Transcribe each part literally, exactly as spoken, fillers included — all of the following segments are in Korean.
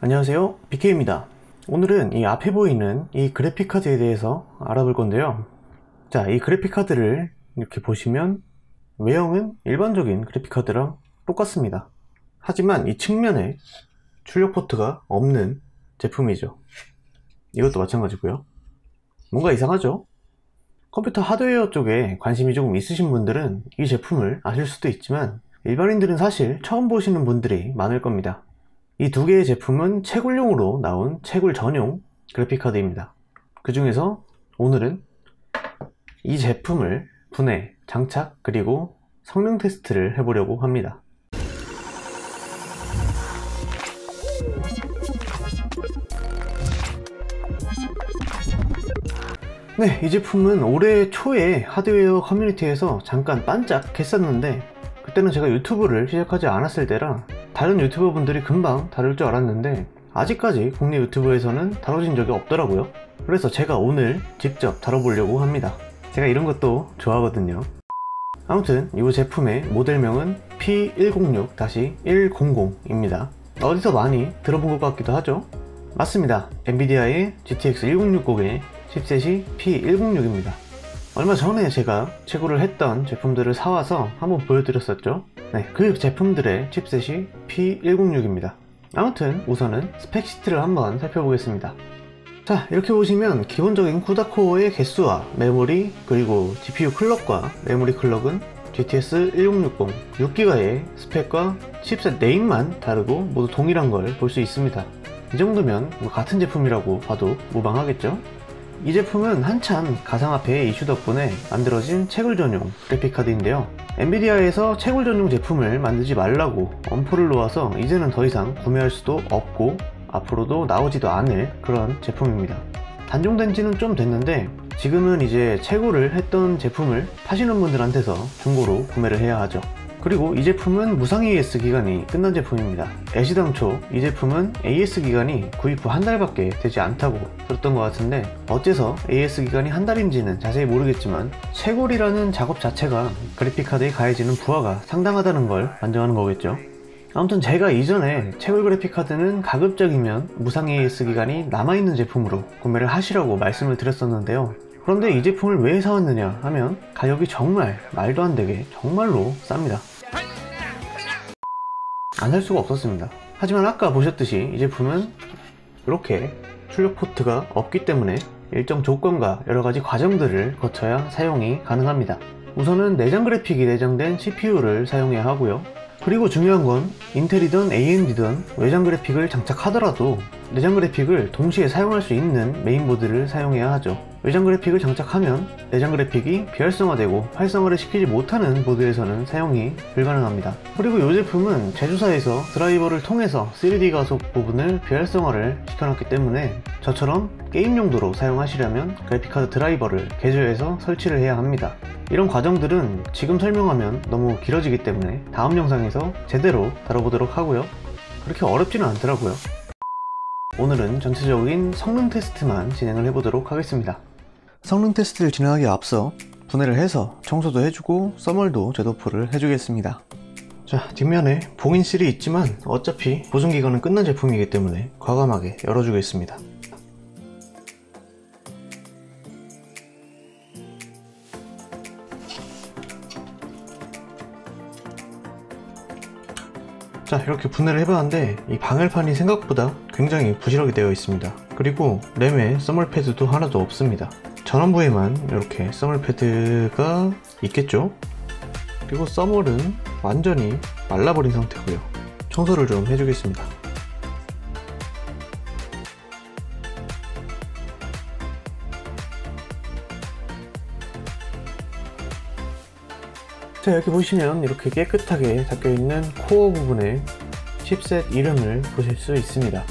안녕하세요, 비케이입니다. 오늘은 이 앞에 보이는 이 그래픽카드에 대해서 알아볼 건데요. 자, 이 그래픽카드를 이렇게 보시면 외형은 일반적인 그래픽카드랑 똑같습니다. 하지만 이 측면에 출력 포트가 없는 제품이죠. 이것도 마찬가지고요. 뭔가 이상하죠? 컴퓨터 하드웨어 쪽에 관심이 조금 있으신 분들은 이 제품을 아실 수도 있지만 일반인들은 사실 처음 보시는 분들이 많을 겁니다. 이 두 개의 제품은 채굴용으로 나온 채굴 전용 그래픽카드입니다. 그 중에서 오늘은 이 제품을 분해, 장착, 그리고 성능 테스트를 해보려고 합니다. 네, 이 제품은 올해 초에 하드웨어 커뮤니티에서 잠깐 반짝 했었는데 그때는 제가 유튜브를 시작하지 않았을 때라 다른 유튜버 분들이 금방 다룰 줄 알았는데 아직까지 국내 유튜브에서는 다뤄진 적이 없더라고요. 그래서 제가 오늘 직접 다뤄보려고 합니다. 제가 이런 것도 좋아하거든요. 아무튼 이 제품의 모델명은 피 백육 백입니다. 어디서 많이 들어본 것 같기도 하죠? 맞습니다. 엔비디아의 지티엑스 천육십의 칩셋이 피 백육입니다. 얼마 전에 제가 채굴을 했던 제품들을 사와서 한번 보여드렸었죠. 네, 그 제품들의 칩셋이 피 백육입니다. 아무튼 우선은 스펙시트를 한번 살펴보겠습니다. 자, 이렇게 보시면 기본적인 쿠다 코어의 개수와 메모리 그리고 지피유 클럭과 메모리 클럭은 지티엑스 천육십 육 기가의 스펙과 칩셋 네임만 다르고 모두 동일한 걸 볼 수 있습니다. 이 정도면 뭐 같은 제품이라고 봐도 무방하겠죠? 이 제품은 한참 가상화폐의 이슈 덕분에 만들어진 채굴 전용 그래픽카드인데요. 엔비디아에서 채굴 전용 제품을 만들지 말라고 엄포를 놓아서 이제는 더 이상 구매할 수도 없고 앞으로도 나오지도 않을 그런 제품입니다. 단종된 지는 좀 됐는데 지금은 이제 채굴을 했던 제품을 파시는 분들한테서 중고로 구매를 해야 하죠. 그리고 이 제품은 무상 에이에스 기간이 끝난 제품입니다. 애시당초 이 제품은 에이에스 기간이 구입 후 한 달밖에 되지 않다고 들었던 것 같은데 어째서 에이에스 기간이 한 달인지는 자세히 모르겠지만 채굴이라는 작업 자체가 그래픽카드에 가해지는 부하가 상당하다는 걸 반증하는 거겠죠. 아무튼 제가 이전에 채굴 그래픽카드는 가급적이면 무상 에이에스 기간이 남아있는 제품으로 구매를 하시라고 말씀을 드렸었는데요. 그런데 이 제품을 왜 사왔느냐 하면 가격이 정말 말도 안 되게 정말로 쌉니다. 안 살 수가 없었습니다. 하지만 아까 보셨듯이 이 제품은 이렇게 출력 포트가 없기 때문에 일정 조건과 여러가지 과정들을 거쳐야 사용이 가능합니다. 우선은 내장 그래픽이 내장된 씨피유를 사용해야 하고요. 그리고 중요한 건 인텔이든 에이엠디든 외장 그래픽을 장착하더라도 내장 그래픽을 동시에 사용할 수 있는 메인보드를 사용해야 하죠. 외장 그래픽을 장착하면 내장 그래픽이 비활성화되고 활성화를 시키지 못하는 보드에서는 사용이 불가능합니다. 그리고 이 제품은 제조사에서 드라이버를 통해서 쓰리디 가속 부분을 비활성화를 시켜놨기 때문에 저처럼 게임 용도로 사용하시려면 그래픽카드 드라이버를 개조해서 설치를 해야 합니다. 이런 과정들은 지금 설명하면 너무 길어지기 때문에 다음 영상에서 제대로 다뤄보도록 하고요. 그렇게 어렵지는 않더라고요. 오늘은 전체적인 성능 테스트만 진행을 해보도록 하겠습니다. 성능 테스트를 진행하기에 앞서 분해를 해서 청소도 해주고 써멀도 제도포를 해주겠습니다. 자, 뒷면에 봉인실이 있지만 어차피 보증기간은 끝난 제품이기 때문에 과감하게 열어주겠습니다. 자, 이렇게 분해를 해봤는데 이 방열판이 생각보다 굉장히 부실하게 되어 있습니다. 그리고 램에 써멀 패드도 하나도 없습니다. 전원부에만 이렇게 써멀 패드가 있겠죠? 그리고 써멀은 완전히 말라버린 상태고요. 청소를 좀 해주겠습니다. 자, 여기 보시면 이렇게 깨끗하게 닦여있는 코어 부분에 칩셋 이름을 보실 수 있습니다.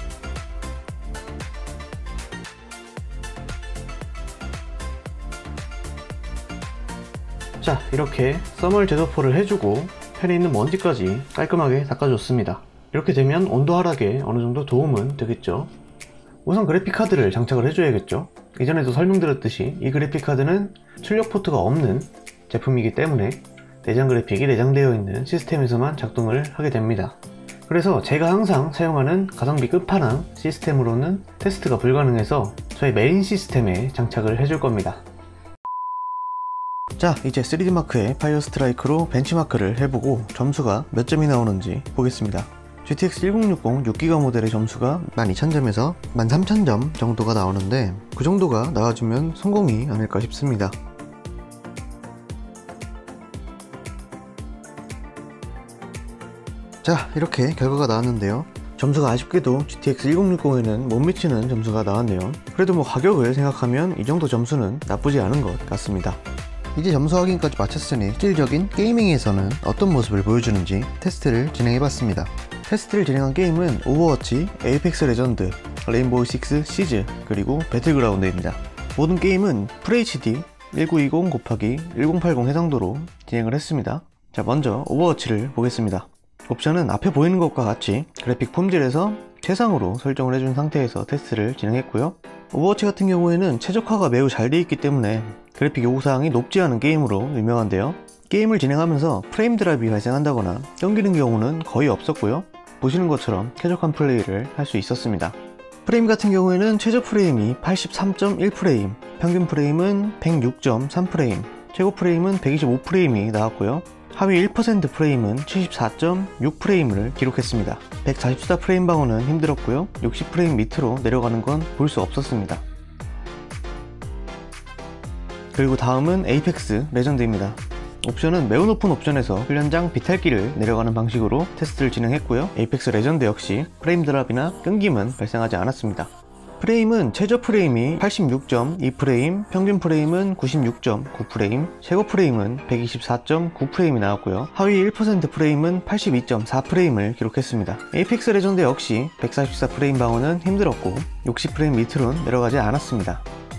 자, 이렇게 써멀 제도포를 해주고 펜에 있는 먼지까지 깔끔하게 닦아줬습니다. 이렇게 되면 온도 하락에 어느정도 도움은 되겠죠. 우선 그래픽카드를 장착을 해줘야겠죠. 이전에도 설명드렸듯이 이 그래픽카드는 출력 포트가 없는 제품이기 때문에 내장 그래픽이 내장되어 있는 시스템에서만 작동을 하게 됩니다. 그래서 제가 항상 사용하는 가성비 끝판왕 시스템으로는 테스트가 불가능해서 저희 메인 시스템에 장착을 해줄 겁니다. 자, 이제 쓰리디마크의 파이어 스트라이크로 벤치마크를 해보고 점수가 몇 점이 나오는지 보겠습니다. 지티엑스 천육십 육 기가 모델의 점수가 만 이천 점에서 만 삼천 점 정도가 나오는데 그 정도가 나와주면 성공이 아닐까 싶습니다. 자, 이렇게 결과가 나왔는데요. 점수가 아쉽게도 지티엑스 천육십에는 못 미치는 점수가 나왔네요. 그래도 뭐 가격을 생각하면 이 정도 점수는 나쁘지 않은 것 같습니다. 이제 점수 확인까지 마쳤으니 실질적인 게이밍에서는 어떤 모습을 보여주는지 테스트를 진행해봤습니다. 테스트를 진행한 게임은 오버워치, 에이펙스 레전드, 레인보우 식스 시즈, 그리고 배틀그라운드입니다. 모든 게임은 풀에이치디 천구백이십 곱하기 천팔십 해상도로 진행을 했습니다. 자, 먼저 오버워치를 보겠습니다. 옵션은 앞에 보이는 것과 같이 그래픽 품질에서 최상으로 설정을 해준 상태에서 테스트를 진행했고요. 오버워치 같은 경우에는 최적화가 매우 잘 되어 있기 때문에 그래픽 요구사항이 높지 않은 게임으로 유명한데요. 게임을 진행하면서 프레임 드랍이 발생한다거나 끊기는 경우는 거의 없었고요. 보시는 것처럼 쾌적한 플레이를 할 수 있었습니다. 프레임 같은 경우에는 최저 프레임이 팔십삼 점 일 프레임, 평균 프레임은 백육 점 삼 프레임, 최고 프레임은 백이십오 프레임이 나왔고요. 하위 일 퍼센트 프레임은 칠십사 점 육 프레임을 기록했습니다. 백사십사 프레임 방어는 힘들었고요. 육십 프레임 밑으로 내려가는 건 볼 수 없었습니다. 그리고 다음은 에이펙스 레전드입니다. 옵션은 매우 높은 옵션에서 훈련장 비탈기를 내려가는 방식으로 테스트를 진행했고요. 에이펙스 레전드 역시 프레임 드랍이나 끊김은 발생하지 않았습니다. 프레임은 최저 프레임이 팔십육 점 이 프레임, 평균 프레임은 구십육 점 구 프레임, 최고 프레임은 백이십사 점 구 프레임이 나왔고요. 하위 일 퍼센트 프레임은 팔십이 점 사 프레임을 기록했습니다. 에이펙스 레전드 역시 백사십사 프레임 방어는 힘들었고 육십 프레임 밑으로는 내려가지 않았습니다.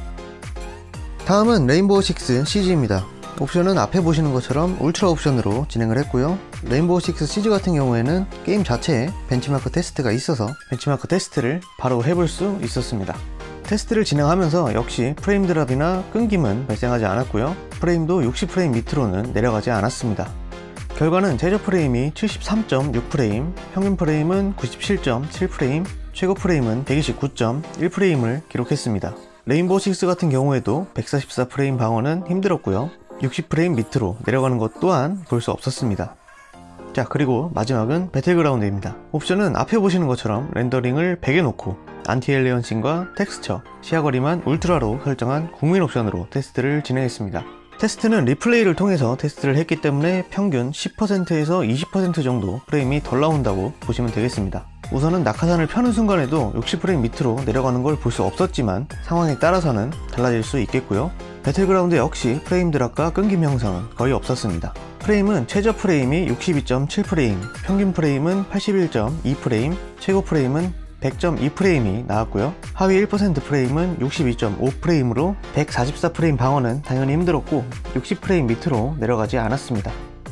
다음은 레인보우 식스 시즈입니다. 옵션은 앞에 보시는 것처럼 울트라 옵션으로 진행을 했고요. 레인보우 식스 시즈 같은 경우에는 게임 자체에 벤치마크 테스트가 있어서 벤치마크 테스트를 바로 해볼 수 있었습니다. 테스트를 진행하면서 역시 프레임 드랍이나 끊김은 발생하지 않았고요. 프레임도 육십 프레임 밑으로는 내려가지 않았습니다. 결과는 최저 프레임이 칠십삼 점 육 프레임, 평균 프레임은 구십칠 점 칠 프레임, 최고 프레임은 백이십구 점 일 프레임을 기록했습니다. 레인보우 식스 같은 경우에도 백사십사 프레임 방어는 힘들었고요. 육십 프레임 밑으로 내려가는 것 또한 볼 수 없었습니다. 자, 그리고 마지막은 배틀그라운드입니다. 옵션은 앞에 보시는 것처럼 렌더링을 백에 놓고 안티엘리언싱과 텍스처, 시야거리만 울트라로 설정한 국민 옵션으로 테스트를 진행했습니다. 테스트는 리플레이를 통해서 테스트를 했기 때문에 평균 십 퍼센트에서 이십 퍼센트 정도 프레임이 덜 나온다고 보시면 되겠습니다. 우선은 낙하산을 펴는 순간에도 육십 프레임 밑으로 내려가는 걸 볼 수 없었지만 상황에 따라서는 달라질 수 있겠고요. 배틀그라운드 역시 프레임 드랍과 끊김 형상은 거의 없었습니다. 프레임은 최저 프레임이 육십이 점 칠 프레임, 평균 프레임은 팔십일 점 이 프레임, 최고 프레임은 백 점 이 프레임이 나왔고요. 하위 일 퍼센트 프레임은 육십이 점 오 프레임으로 백사십사 프레임 방어는 당연히 힘들었고 육십 프레임 밑으로 내려가지 않았습니다.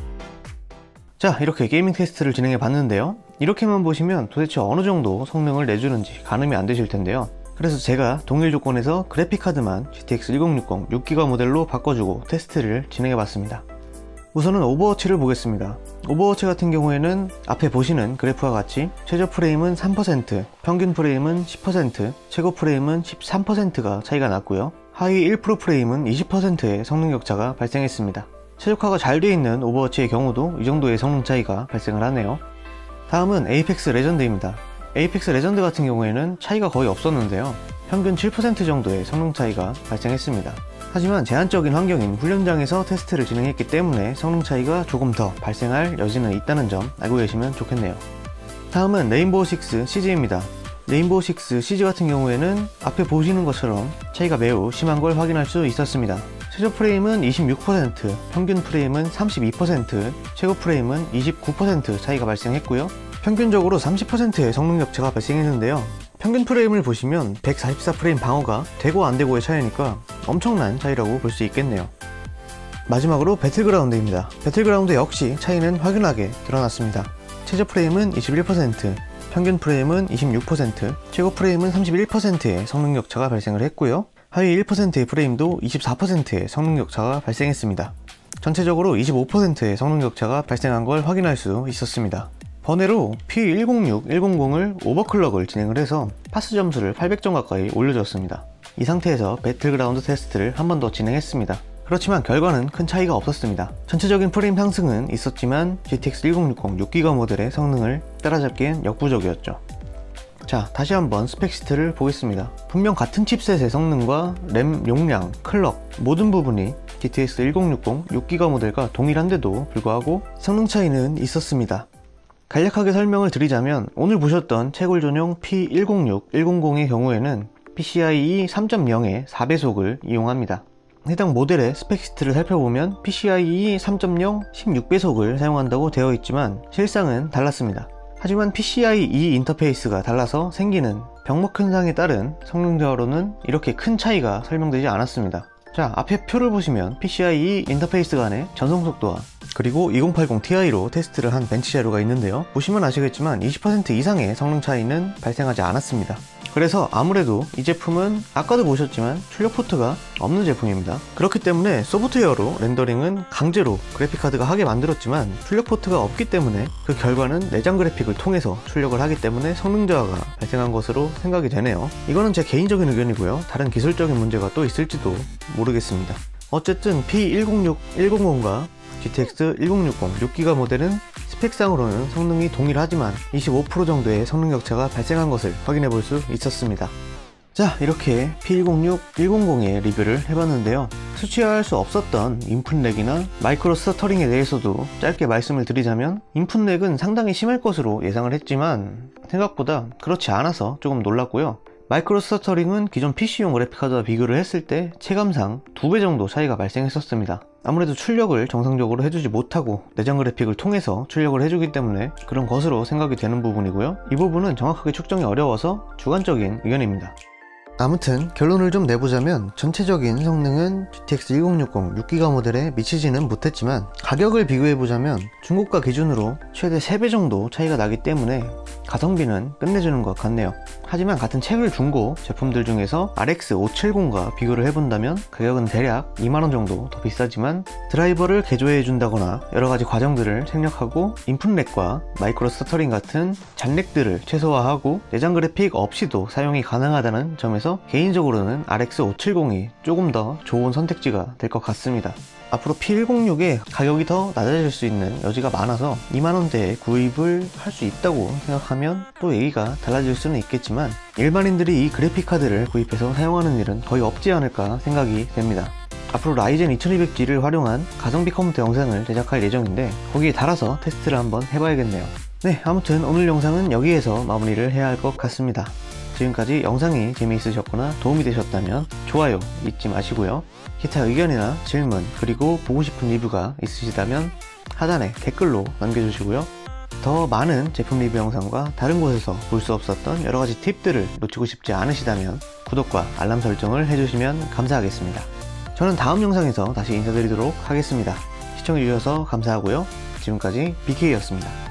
자, 이렇게 게이밍 테스트를 진행해 봤는데요. 이렇게만 보시면 도대체 어느 정도 성능을 내주는지 가늠이 안 되실 텐데요. 그래서 제가 동일 조건에서 그래픽카드만 지티엑스 천육십 육 기가 모델로 바꿔주고 테스트를 진행해 봤습니다. 우선은 오버워치를 보겠습니다. 오버워치 같은 경우에는 앞에 보시는 그래프와 같이 최저 프레임은 삼 퍼센트, 평균 프레임은 십 퍼센트, 최고 프레임은 십삼 퍼센트가 차이가 났고요. 하위 일 퍼센트 프레임은 이십 퍼센트의 성능 격차가 발생했습니다. 최적화가 잘 되어 있는 오버워치의 경우도 이 정도의 성능 차이가 발생을 하네요. 다음은 에이펙스 레전드입니다. 에이펙스 레전드 같은 경우에는 차이가 거의 없었는데요. 평균 칠 퍼센트 정도의 성능 차이가 발생했습니다. 하지만 제한적인 환경인 훈련장에서 테스트를 진행했기 때문에 성능 차이가 조금 더 발생할 여지는 있다는 점 알고 계시면 좋겠네요. 다음은 레인보우 식스 시즈입니다. 레인보우 식스 시즈 같은 경우에는 앞에 보시는 것처럼 차이가 매우 심한 걸 확인할 수 있었습니다. 최저 프레임은 이십육 퍼센트, 평균 프레임은 삼십이 퍼센트, 최고 프레임은 이십구 퍼센트 차이가 발생했고요. 평균적으로 삼십 퍼센트의 성능 격차가 발생했는데요. 평균 프레임을 보시면 백사십사 프레임 방어가 되고 안 되고의 차이니까 엄청난 차이라고 볼 수 있겠네요. 마지막으로 배틀그라운드입니다. 배틀그라운드 역시 차이는 확연하게 드러났습니다. 최저 프레임은 이십일 퍼센트, 평균 프레임은 이십육 퍼센트, 최고 프레임은 삼십일 퍼센트의 성능 격차가 발생을 했고요. 하위 일 퍼센트의 프레임도 이십사 퍼센트의 성능 격차가 발생했습니다. 전체적으로 이십오 퍼센트의 성능 격차가 발생한 걸 확인할 수 있었습니다. 번외로 피 일공육 일공공을 오버클럭을 진행을 해서 파스 점수를 팔백 점 가까이 올려줬습니다. 이 상태에서 배틀그라운드 테스트를 한 번 더 진행했습니다. 그렇지만 결과는 큰 차이가 없었습니다. 전체적인 프레임 상승은 있었지만 지티엑스 천육십 육 기가 모델의 성능을 따라잡기엔 역부족이었죠. 자, 다시 한번 스펙시트를 보겠습니다. 분명 같은 칩셋의 성능과 램 용량, 클럭 모든 부분이 지티엑스 천육십 육 기가 모델과 동일한데도 불구하고 성능 차이는 있었습니다. 간략하게 설명을 드리자면 오늘 보셨던 채굴 전용 피 일공육 일공공의 경우에는 피시아이이 삼 점 영의 사 배속을 이용합니다. 해당 모델의 스펙시트를 살펴보면 피시아이이 삼 점 영 십육 배속을 사용한다고 되어 있지만 실상은 달랐습니다. 하지만 피시아이이 인터페이스가 달라서 생기는 병목 현상에 따른 성능 저하로는 이렇게 큰 차이가 설명되지 않았습니다. 자, 앞에 표를 보시면 피시아이이 인터페이스 간의 전송 속도와 그리고 이공팔공 티아이로 테스트를 한 벤치 자료가 있는데요. 보시면 아시겠지만 이십 퍼센트 이상의 성능 차이는 발생하지 않았습니다. 그래서 아무래도 이 제품은 아까도 보셨지만 출력 포트가 없는 제품입니다. 그렇기 때문에 소프트웨어로 렌더링은 강제로 그래픽카드가 하게 만들었지만 출력 포트가 없기 때문에 그 결과는 내장 그래픽을 통해서 출력을 하기 때문에 성능 저하가 발생한 것으로 생각이 되네요. 이거는 제 개인적인 의견이고요. 다른 기술적인 문제가 또 있을지도 모르겠습니다. 어쨌든 피 일공육 일공공과 지티엑스 천육십 육 기가 모델은 스펙상으로는 성능이 동일하지만 이십오 퍼센트 정도의 성능 격차가 발생한 것을 확인해 볼 수 있었습니다. 자, 이렇게 피 일공육 일공공의 리뷰를 해봤는데요. 수치화할 수 없었던 인풋렉이나 마이크로 스터터링에 대해서도 짧게 말씀을 드리자면 인풋렉은 상당히 심할 것으로 예상을 했지만 생각보다 그렇지 않아서 조금 놀랐고요. 마이크로 스터터링은 기존 피시용 그래픽카드와 비교를 했을 때 체감상 두 배 정도 차이가 발생했었습니다. 아무래도 출력을 정상적으로 해주지 못하고 내장 그래픽을 통해서 출력을 해주기 때문에 그런 것으로 생각이 되는 부분이고요. 이 부분은 정확하게 측정이 어려워서 주관적인 의견입니다. 아무튼 결론을 좀 내보자면 전체적인 성능은 지티엑스 천육십 육 기가 모델에 미치지는 못했지만 가격을 비교해보자면 중고가 기준으로 최대 세 배 정도 차이가 나기 때문에 가성비는 끝내주는 것 같네요. 하지만 같은 채굴 중고 제품들 중에서 알엑스 오백칠십과 비교를 해본다면 가격은 대략 이만 원 정도 더 비싸지만 드라이버를 개조해준다거나 여러가지 과정들을 생략하고 인풋렉과 마이크로 스터터링 같은 잔렉들을 최소화하고 내장 그래픽 없이도 사용이 가능하다는 점에서 개인적으로는 알엑스 오백칠십이 조금 더 좋은 선택지가 될 것 같습니다. 앞으로 피 일공육의 가격이 더 낮아질 수 있는 여지가 많아서 이만 원대에 구입을 할 수 있다고 생각하면 또 얘기가 달라질 수는 있겠지만 일반인들이 이 그래픽카드를 구입해서 사용하는 일은 거의 없지 않을까 생각이 됩니다. 앞으로 라이젠 이천이백 지를 활용한 가성비 컴퓨터 영상을 제작할 예정인데 거기에 달아서 테스트를 한번 해봐야겠네요. 네, 아무튼 오늘 영상은 여기에서 마무리를 해야 할 것 같습니다. 지금까지 영상이 재미있으셨거나 도움이 되셨다면 좋아요 잊지 마시고요. 기타 의견이나 질문 그리고 보고 싶은 리뷰가 있으시다면 하단에 댓글로 남겨주시고요. 더 많은 제품 리뷰 영상과 다른 곳에서 볼 수 없었던 여러가지 팁들을 놓치고 싶지 않으시다면 구독과 알람 설정을 해주시면 감사하겠습니다. 저는 다음 영상에서 다시 인사드리도록 하겠습니다. 시청해주셔서 감사하고요. 지금까지 비케이였습니다.